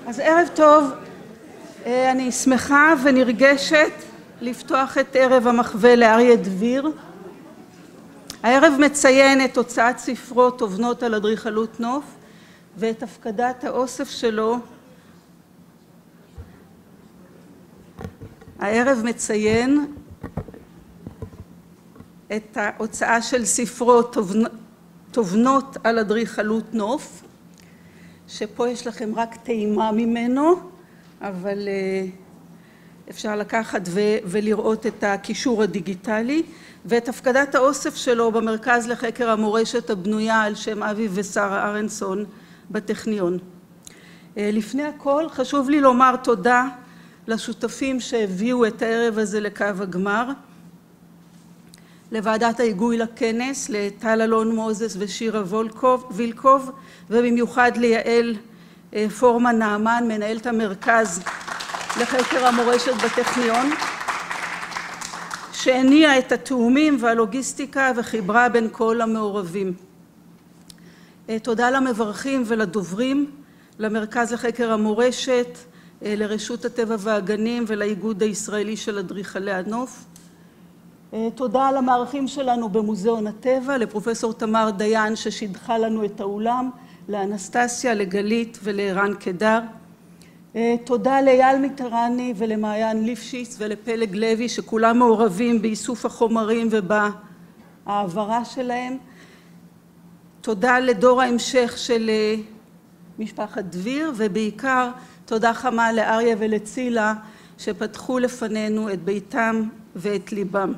אז ערב טוב, אני שמחה ונרגשת לפתוח את ערב המחווה לאריה דביר. הערב מציין את הוצאת ספרו תובנות על אדריכלות נוף ואת הפקדת האוסף שלו. הערב מציין את ההוצאה של ספרו תובנות על אדריכלות נוף, שפה יש לכם רק טעימה ממנו, אבל אפשר לקחת ולראות את הקישור הדיגיטלי, ואת הפקדת האוסף שלו במרכז לחקר המורשת הבנויה על שם אבי ושרה ארנסון בטכניון. לפני הכל חשוב לי לומר תודה לשותפים שהביאו את הערב הזה לקו הגמר, לוועדת ההיגוי לכנס, לטל אלון מוזס ושירה וילקוב, ובמיוחד ליעל פורמן נעמן, מנהלת המרכז לחקר המורשת בטכניון, שהניעה את התאומים והלוגיסטיקה וחיברה בין כל המעורבים. תודה למברכים ולדוברים, למרכז לחקר המורשת, לרשות הטבע והגנים ולאיגוד הישראלי של אדריכלי הנוף. תודה למארחים שלנו במוזיאון הטבע, לפרופסור תמר דיין ששידכה לנו את האולם, לאנסטסיה, לגלית ולערן קדר. תודה לאייל מיטרני ולמעיין ליפשיץ ולפלג לוי שכולם מעורבים באיסוף החומרים ובהעברה שלהם. תודה לדור ההמשך של משפחת דביר, ובעיקר תודה חמה לאריה ולצילה שפתחו לפנינו את ביתם ואת ליבם.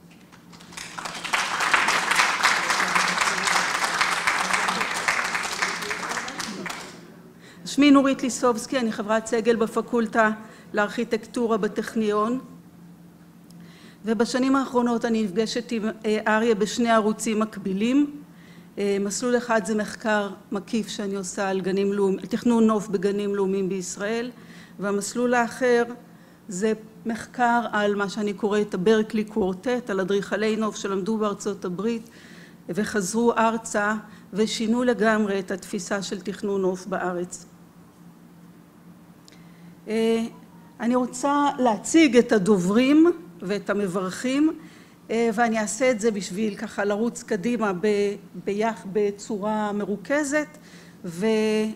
שמי נורית ליסובסקי, אני חברת סגל בפקולטה לארכיטקטורה בטכניון, ובשנים האחרונות אני נפגשת עם אריה בשני ערוצים מקבילים. מסלול אחד זה מחקר מקיף שאני עושה על תכנון נוף בגנים לאומיים בישראל, והמסלול האחר זה מחקר על מה שאני קוראת הברקלי קוורטט, על אדריכלי נוף שלמדו בארצות הברית וחזרו ארצה ושינו לגמרי את התפיסה של תכנון נוף בארץ. אני רוצה להציג את הדוברים ואת המברכים, ואני אעשה את זה בשביל ככה לרוץ קדימה בצורה מרוכזת, ואני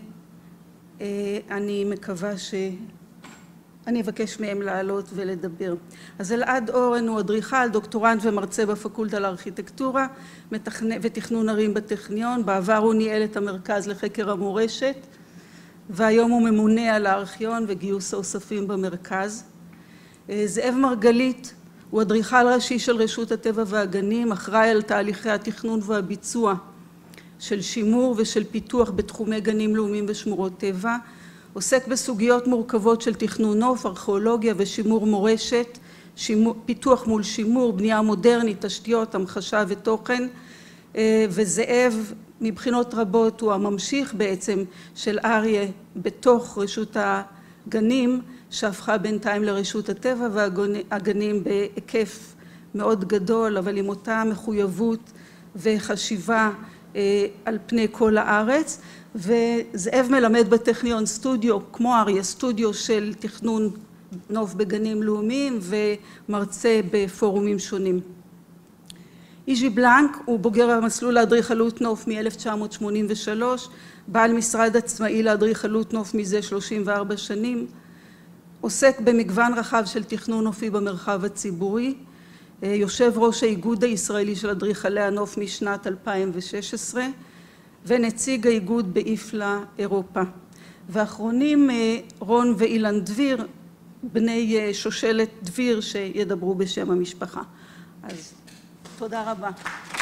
מקווה אני אבקש מהם לעלות ולדבר. אז אלעד אורן הוא אדריכל, דוקטורנט ומרצה בפקולטה לארכיטקטורה ותכנון ערים בטכניון. בעבר הוא ניהל את המרכז לחקר המורשת, והיום הוא ממונה על הארכיון וגיוס האוספים במרכז. זאב מרגלית הוא אדריכל ראשי של רשות הטבע והגנים, אחראי על תהליכי התכנון והביצוע של שימור ושל פיתוח בתחומי גנים לאומיים ושמורות טבע. עוסק בסוגיות מורכבות של תכנון נוף, ארכיאולוגיה ושימור מורשת, פיתוח מול שימור, בנייה מודרנית, תשתיות, המחשה ותוכן. וזאב מבחינות רבות הוא הממשיך בעצם של אריה בתוך רשות הגנים, שהפכה בינתיים לרשות הטבע והגנים בהיקף מאוד גדול, אבל עם אותה מחויבות וחשיבה על פני כל הארץ. וזאב מלמד בטכניון סטודיו, כמו אריה, סטודיו של תכנון נוף בגנים לאומיים ומרצה בפורומים שונים. איז'י בלנק הוא בוגר המסלול לאדריכלות נוף מ-1983, בעל משרד עצמאי לאדריכלות נוף מזה 34 שנים, עוסק במגוון רחב של תכנון נופי במרחב הציבורי, יושב ראש האיגוד הישראלי של אדריכלי הנוף משנת 2016, ונציג האיגוד באיפלה אירופה. ואחרונים רון ואילן דביר, בני שושלת דביר שידברו בשם המשפחה. אז תודה רבה.